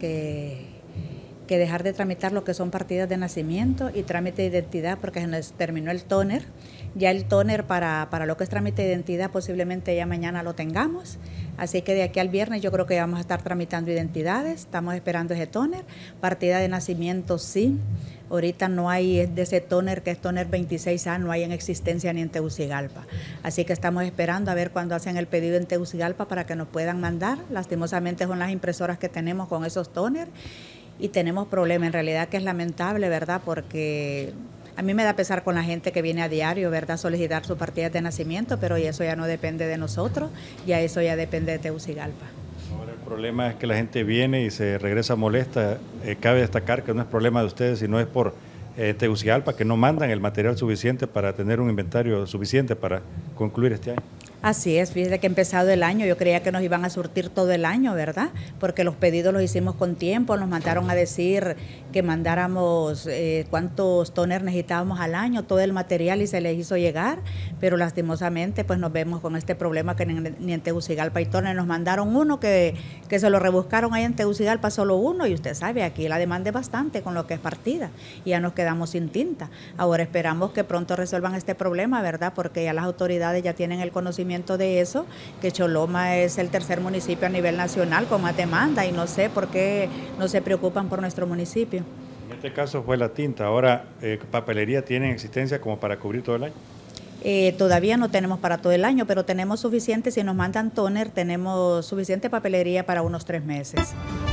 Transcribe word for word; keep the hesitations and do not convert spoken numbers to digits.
que, que dejar de tramitar lo que son partidas de nacimiento y trámite de identidad, porque se nos terminó el tóner. Ya el tóner para, para lo que es trámite de identidad posiblemente ya mañana lo tengamos, así que de aquí al viernes yo creo que vamos a estar tramitando identidades, estamos esperando ese tóner. Partida de nacimiento sí, ahorita no hay de ese tóner que es tóner veintiséis A, no hay en existencia ni en Tegucigalpa, así que estamos esperando a ver cuándo hacen el pedido en Tegucigalpa para que nos puedan mandar. Lastimosamente son las impresoras que tenemos con esos tóner y tenemos problemas, en realidad que es lamentable, ¿verdad? Porque a mí me da pesar con la gente que viene a diario, ¿verdad?, solicitar su partida de nacimiento, pero eso ya no depende de nosotros, ya eso ya depende de Tegucigalpa. Ahora el problema es que la gente viene y se regresa molesta. Eh, cabe destacar que no es problema de ustedes, sino es por eh, Tegucigalpa, que no mandan el material suficiente para tener un inventario suficiente para concluir este año. Así es, fíjese que empezado el año, yo creía que nos iban a surtir todo el año, ¿verdad? Porque los pedidos los hicimos con tiempo, nos mandaron a decir que mandáramos eh, cuántos tóner necesitábamos al año, todo el material y se les hizo llegar, pero lastimosamente pues nos vemos con este problema que ni, ni en Tegucigalpa hay tóner. Nos mandaron uno que, que se lo rebuscaron ahí en Tegucigalpa, solo uno, y usted sabe, aquí la demanda es bastante con lo que es partida y ya nos quedamos sin tinta. Ahora esperamos que pronto resuelvan este problema, ¿verdad? Porque ya las autoridades ya tienen el conocimiento de eso, que Choloma es el tercer municipio a nivel nacional con más demanda y no sé por qué no se preocupan por nuestro municipio. En este caso fue la tinta, ahora eh, papelería tiene existencia como para cubrir todo el año. Eh, todavía no tenemos para todo el año, pero tenemos suficiente, si nos mandan tóner, tenemos suficiente papelería para unos tres meses.